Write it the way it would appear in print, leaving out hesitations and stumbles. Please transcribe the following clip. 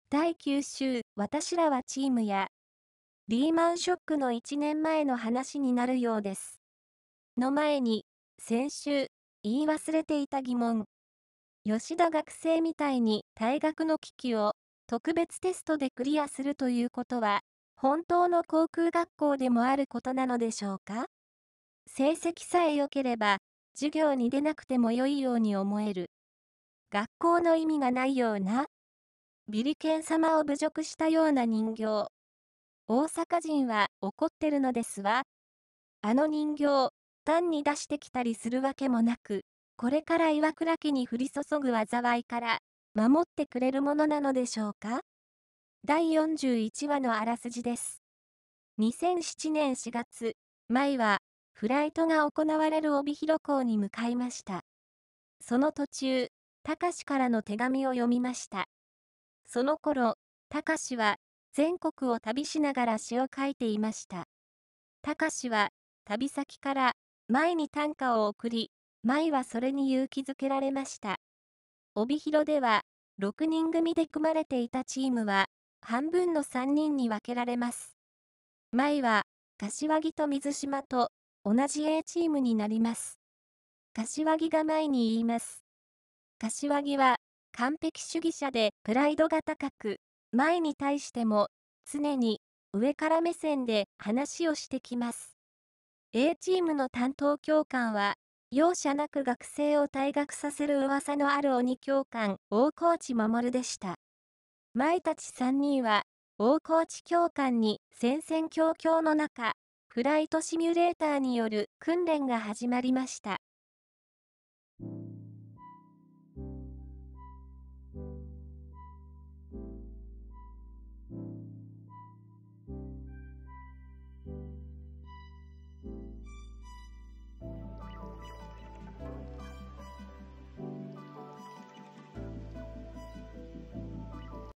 第9週、私らはチームや、リーマンショックの1年前の話になるようです。の前に、先週、言い忘れていた疑問。吉田学生みたいに退学の危機を特別テストでクリアするということは、本当の航空学校でもあることなのでしょうか？成績さえ良ければ、授業に出なくても良いように思える。学校の意味がないような、ビリケン様を侮辱したような人形。大阪人は怒ってるのですわ。あの人形、単に出してきたりするわけもなく、これから岩倉家に降り注ぐ災いから、守ってくれるものなのでしょうか？第41話のあらすじです。2007年4月、舞は、フライトが行われる帯広港に向かいました。その途中、高志からの手紙を読みました。その頃、高志は、全国を旅しながら詩を書いていました。高志は、旅先から、舞に短歌を送り、舞はそれに勇気づけられました。帯広では、6人組で組まれていたチームは、半分の3人に分けられます。舞は、柏木と水島と、同じ A チームになります。柏木が舞に言います。柏木は、完璧主義者でプライドが高く、舞に対しても、常に、上から目線で話をしてきます。A チームの担当教官は、容赦なく学生を退学させる噂のある鬼教官、大河内守でした。舞たち3人は、大河内教官に戦々恐々の中、フライトシミュレーターによる訓練が始まりました。